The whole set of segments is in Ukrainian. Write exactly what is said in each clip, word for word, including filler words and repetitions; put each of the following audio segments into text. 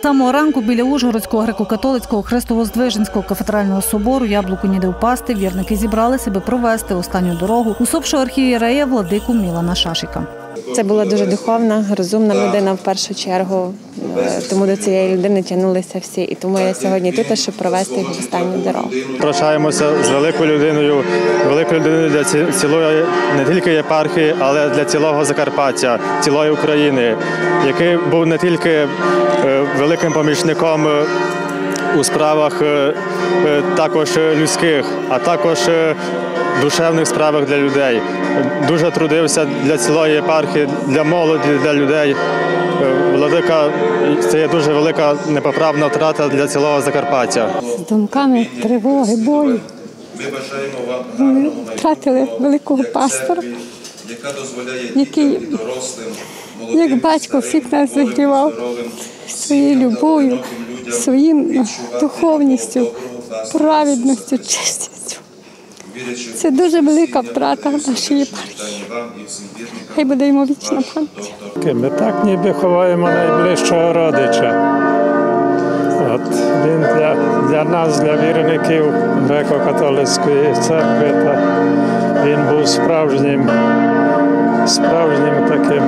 самого ранку біля Ужгородського греко-католицького Христово-Здвиженського кафедрального собору Яблуку ніде впасти вірники зібрали себе провести останню дорогу усопшого архієрея владику Мілана Шашика. Це була дуже духовна, розумна людина в першу чергу, тому до цієї людини тягнулися всі. І тому я сьогодні тут, щоб провести їх в останню дорогу. Прощаємося з великою людиною, великою людиною для цілої не тільки єпархії, але для цілого Закарпаття, цілої України, який був не тільки великим помічником у справах також людських, а також душевних справах для людей. Дуже трудився для цілої єпархії, для молоді, для людей. Владика – це є дуже велика непоправна втрата для цілого Закарпаття. З думками тривоги, болю. Ми втратили великого пастора, який, як батько, всіх нас зігрівав своєю любов'ю, своїм духовністю, праведністю, честістю. Це дуже велика втрата нашої єпархії. Хай буде йому вічна пам'ять. Ми так ніби ховаємо найближчого родича. От, він для, для нас, для вірників греко-католицької церкви, та він був справжнім, справжнім таким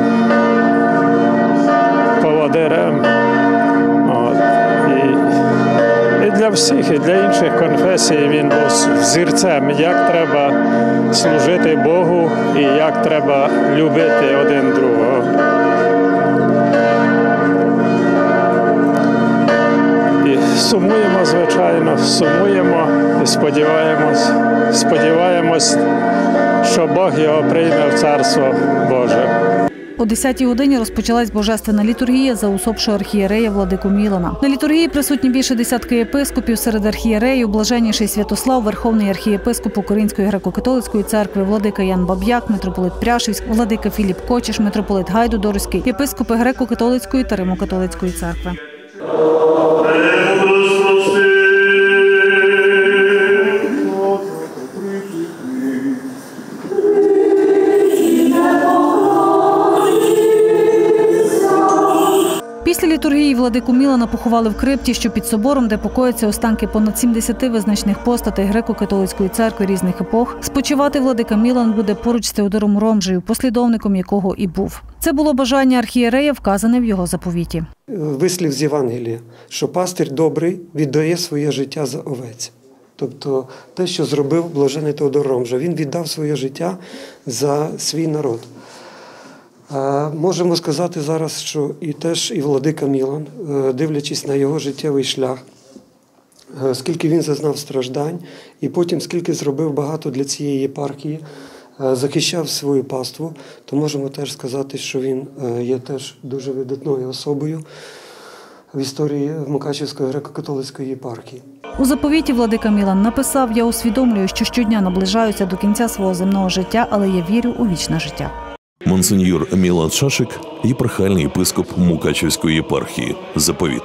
поводирем. От, і, і для всіх, і для інших конфесій він був взірцем, як треба служити Богу і як треба любити один другого. І сумуємо, звичайно, сумуємо і сподіваємось, сподіваємось, що Бог його прийме в Царство Боже. О десятій годині розпочалась божественна літургія за усопшого архієрея владику Мілана. На літургії присутні більше десятки єпископів, серед архієреїв блаженніший Святослав, верховний архієпископ Української греко-католицької церкви, владика Ян Баб'як, митрополит Пряшівський, владика Філіп Кочеш, митрополит Гайдудорський, єпископи греко-католицької та римо-католицької церкви. Після літургії владику Мілана поховали в крипті, що під собором, де покояться останки понад сімдесяти визначних постатей греко-католицької церкви різних епох. Спочивати владика Мілан буде поруч з Теодором Ромжею, послідовником якого і був. Це було бажання архієрея, вказане в його заповіті. Вислів з Євангелія, що пастир добрий віддає своє життя за овець. Тобто те, що зробив блажений Теодор Ромжа, він віддав своє життя за свій народ. Можемо сказати зараз, що і теж і владика Мілан, дивлячись на його життєвий шлях, скільки він зазнав страждань, і потім скільки зробив багато для цієї єпархії, захищав свою паству, то можемо теж сказати, що він є теж дуже видатною особою в історії Мукачівської греко-католицької єпархії. У заповіті владика Мілан написав: «Я усвідомлюю, що щодня наближаюся до кінця свого земного життя, але я вірю у вічне життя». Монсеньор Мілан Шашик – єпархіальний єпископ Мукачівської єпархії. Заповіт.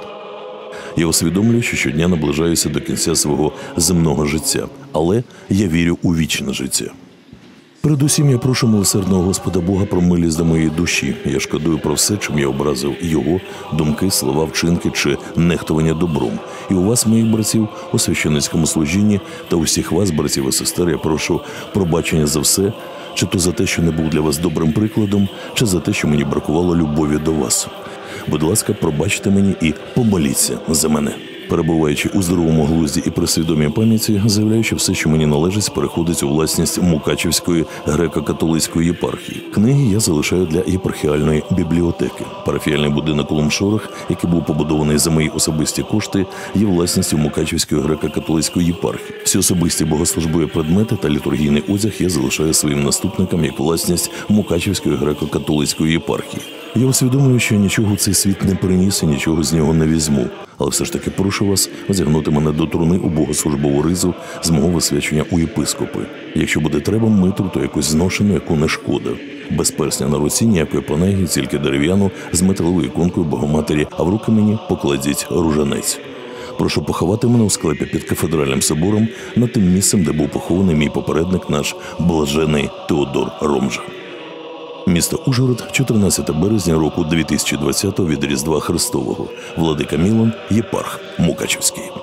Я усвідомлюю, що щодня наближаюся до кінця свого земного життя, але я вірю у вічне життя. Передусім я прошу милосердного Господа Бога про милість до моєї душі. Я шкодую про все, чим я образив Його, думки, слова, вчинки чи нехтування добром. І у вас, моїх братів, у священницькому служінні та усіх вас, братів і сестер, я прошу пробачення за все, чи то за те, що не був для вас добрим прикладом, чи за те, що мені бракувало любові до вас. Будь ласка, пробачте мені і помоліться за мене. Перебуваючи у здоровому глузді і при свідомій пам'яті, заявляю, що все, що мені належить, переходить у власність Мукачівської греко-католицької єпархії. Книги я залишаю для єпархіальної бібліотеки. Парафіальний будинок у Лумшорах, який був побудований за мої особисті кошти, є власністю Мукачівської греко-католицької єпархії. Всі особисті богослужбові предмети та літургійний одяг я залишаю своїм наступникам як власність Мукачівської греко-католицької єпархії. Я усвідомлюю, що нічого цей світ не приніс і нічого з нього не візьму. Але все ж таки прошу вас одягнути мене до труни у богослужбову ризу з мого висвячення у єпископи. Якщо буде треба митру, то якусь зношену, яку не шкода. Без персня на руці, ніякої панегі, тільки дерев'яну, з металевою іконкою Богоматері, а в руки мені покладіть ружанець. Прошу поховати мене у склепі під кафедральним собором над тим місцем, де був похований мій попередник, наш блажений Теодор Ромжа. Місто Ужгород, чотирнадцятого березня року дві тисячі двадцятого від Різдва Христового. Владика Мілан, єпарх Мукачівський.